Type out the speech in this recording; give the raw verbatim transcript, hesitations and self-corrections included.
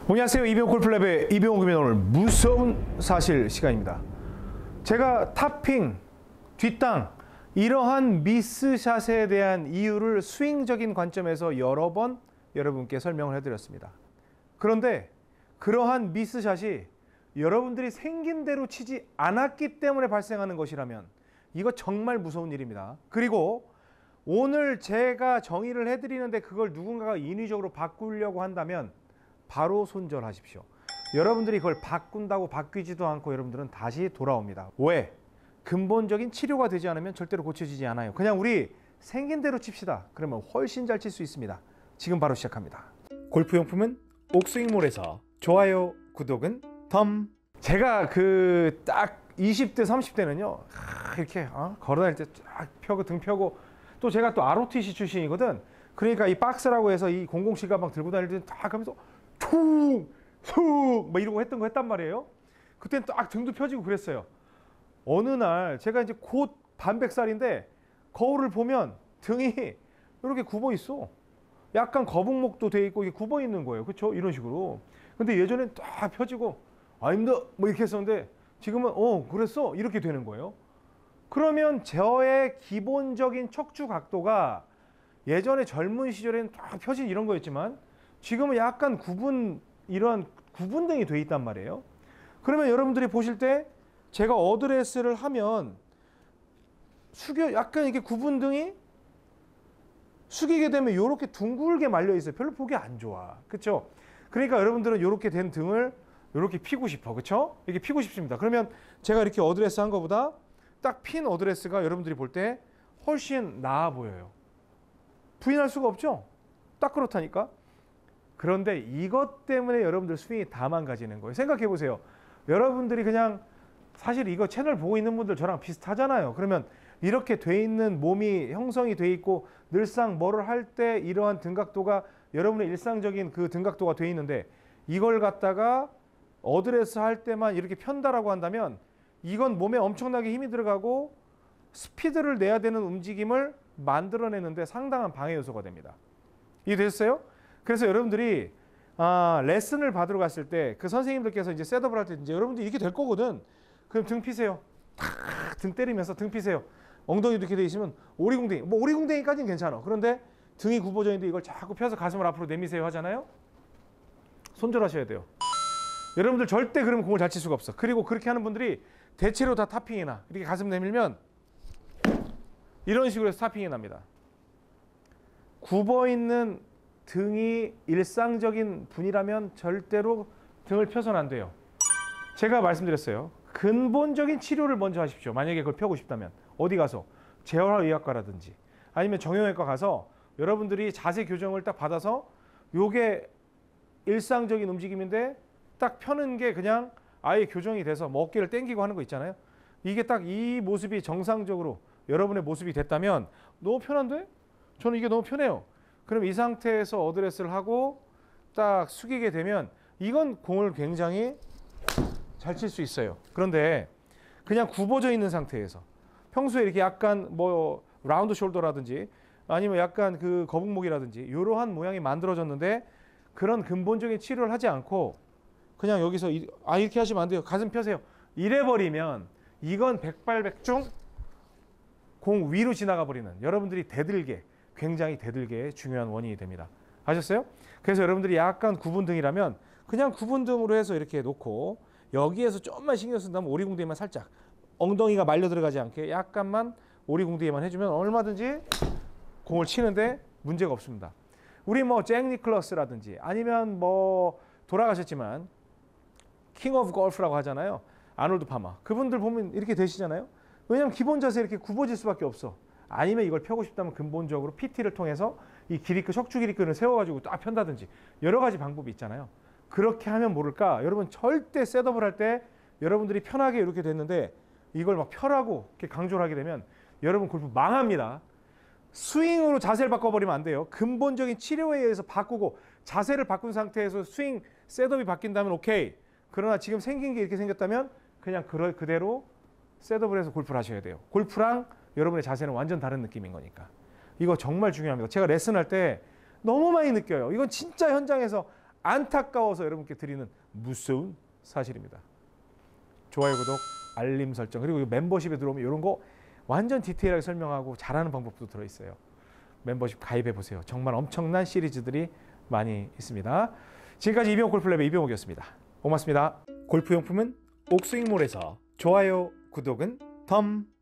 안녕하세요. 이병옥 골프랩의 이병옥입니다. 오늘 무서운 사실 시간입니다. 제가 탑핑, 뒷땅 이러한 미스샷에 대한 이유를 스윙적인 관점에서 여러 번 여러분께 설명을 해드렸습니다. 그런데 그러한 미스샷이 여러분들이 생긴 대로 치지 않았기 때문에 발생하는 것이라면 이거 정말 무서운 일입니다. 그리고 오늘 제가 정의를 해드리는데 그걸 누군가가 인위적으로 바꾸려고 한다면 바로 손절하십시오. 여러분들이 그걸 바꾼다고 바뀌지도 않고 여러분들은 다시 돌아옵니다. 왜? 근본적인 치료가 되지 않으면 절대로 고쳐지지 않아요. 그냥 우리 생긴 대로 칩시다. 그러면 훨씬 잘 칠 수 있습니다. 지금 바로 시작합니다. 골프용품은 옥스윙몰에서 좋아요, 구독은 덤. 제가 그 딱 이십 대, 삼십 대는요 이렇게 어? 걸어다닐 때 쫙 펴고 등 펴고 또 제가 또 알오티씨 출신이거든. 그러니까 이 박스라고 해서 이 공공칠 가방 들고 다닐 때는 딱 하면서 퉁! 퉁! 막 이러고 했던 거 했단 말이에요. 그때는 딱 등도 펴지고 그랬어요. 어느 날 제가 이제 곧 반백살인데 거울을 보면 등이 이렇게 굽어 있어. 약간 거북목도 돼 있고 이게 굽어 있는 거예요. 그렇죠? 이런 식으로. 근데 예전엔 딱 펴지고 아닙니다 뭐 이렇게 했었는데 지금은 어 그랬어? 이렇게 되는 거예요. 그러면 저의 기본적인 척추 각도가 예전에 젊은 시절에는 딱 펴진 이런 거였지만 지금은 약간 구분, 이러한 구분등이 돼 있단 말이에요. 그러면 여러분들이 보실 때 제가 어드레스를 하면 숙여, 약간 이게 구분등이 숙이게 되면 이렇게 둥글게 말려 있어요. 별로 보기 안 좋아. 그렇죠? 그러니까 여러분들은 이렇게 된 등을 이렇게 피고 싶어. 그렇죠? 이렇게 피고 싶습니다. 그러면 제가 이렇게 어드레스 한 것보다 딱 핀 어드레스가 여러분들이 볼 때 훨씬 나아 보여요. 부인할 수가 없죠? 딱 그렇다니까. 그런데 이것 때문에 여러분들 스윙이 다 망가지는 거예요. 생각해 보세요. 여러분들이 그냥 사실 이거 채널 보고 있는 분들 저랑 비슷하잖아요. 그러면 이렇게 돼 있는 몸이 형성이 돼 있고 늘상 뭐를 할 때 이러한 등각도가 여러분의 일상적인 그 등각도가 돼 있는데 이걸 갖다가 어드레스 할 때만 이렇게 편다라고 한다면 이건 몸에 엄청나게 힘이 들어가고 스피드를 내야 되는 움직임을 만들어내는데 상당한 방해 요소가 됩니다. 이해됐어요? 그래서 여러분들이 아, 레슨을 받으러 갔을 때 그 선생님들께서 이제 셋업을 할 때 이제 여러분들 이렇게 될 거거든. 그럼 등 피세요. 탁, 등 때리면서 등 피세요. 엉덩이도 이렇게 돼 있으면 오리궁뎅이. 뭐 오리궁뎅이까지는 괜찮아. 그런데 등이 굽어져 있는데 이걸 자꾸 펴서 가슴을 앞으로 내미세요 하잖아요. 손절하셔야 돼요. 여러분들 절대 그러면 공을 잘 칠 수가 없어. 그리고 그렇게 하는 분들이 대체로 다 탑핑이나 이렇게 가슴 내밀면 이런 식으로 해서 탑핑이 납니다. 굽어 있는 등이 일상적인 분이라면 절대로 등을 펴서는 안 돼요. 제가 말씀드렸어요. 근본적인 치료를 먼저 하십시오. 만약에 그걸 펴고 싶다면 어디 가서 재활의학과라든지 아니면 정형외과 가서 여러분들이 자세 교정을 딱 받아서 요게 일상적인 움직임인데 딱 펴는 게 그냥 아예 교정이 돼서 뭐 어깨를 당기고 하는 거 있잖아요. 이게 딱 이 모습이 정상적으로 여러분의 모습이 됐다면 너무 편한데? 저는 이게 너무 편해요. 그럼 이 상태에서 어드레스를 하고 딱 숙이게 되면 이건 공을 굉장히 잘 칠 수 있어요. 그런데 그냥 굽어져 있는 상태에서 평소에 이렇게 약간 뭐 라운드 숄더라든지 아니면 약간 그 거북목이라든지 이러한 모양이 만들어졌는데 그런 근본적인 치료를 하지 않고 그냥 여기서 이, 아 이렇게 하시면 안 돼요. 가슴 펴세요. 이래버리면 이건 백발백중 공 위로 지나가 버리는 여러분들이 대들게 굉장히 대들게의 중요한 원인이 됩니다. 아셨어요? 그래서 여러분들이 약간 구분등이라면 그냥 구분등으로 해서 이렇게 놓고 여기에서 좀만 신경 쓴다면 오리궁뎅이만 살짝 엉덩이가 말려 들어가지 않게 약간만 오리궁뎅이만 해주면 얼마든지 공을 치는데 문제가 없습니다. 우리 뭐 잭 니클러스라든지 아니면 뭐 돌아가셨지만 킹 오브 골프라고 하잖아요. 아놀드 파머. 그분들 보면 이렇게 되시잖아요. 왜냐하면 기본 자세 이렇게 굽어질 수밖에 없어. 아니면 이걸 펴고 싶다면 근본적으로 피티를 통해서 이 기립근, 척추 기립근을 세워가지고 딱 편다든지 여러 가지 방법이 있잖아요. 그렇게 하면 모를까? 여러분 절대 셋업을 할 때 여러분들이 편하게 이렇게 됐는데 이걸 막 펴라고 이렇게 강조를 하게 되면 여러분 골프 망합니다. 스윙으로 자세를 바꿔버리면 안 돼요. 근본적인 치료에 의해서 바꾸고 자세를 바꾼 상태에서 스윙 셋업이 바뀐다면 오케이. 그러나 지금 생긴 게 이렇게 생겼다면 그냥 그대로 셋업을 해서 골프를 하셔야 돼요. 골프랑 여러분의 자세는 완전 다른 느낌인 거니까. 이거 정말 중요합니다. 제가 레슨할 때 너무 많이 느껴요. 이건 진짜 현장에서 안타까워서 여러분께 드리는 무서운 사실입니다. 좋아요, 구독, 알림 설정, 그리고 멤버십에 들어오면 이런 거 완전 디테일하게 설명하고 잘하는 방법도 들어있어요. 멤버십 가입해보세요. 정말 엄청난 시리즈들이 많이 있습니다. 지금까지 이병옥 골프랩의 이병옥이었습니다. 고맙습니다. 골프용품은 옥스윙몰에서 좋아요, 구독은 덤.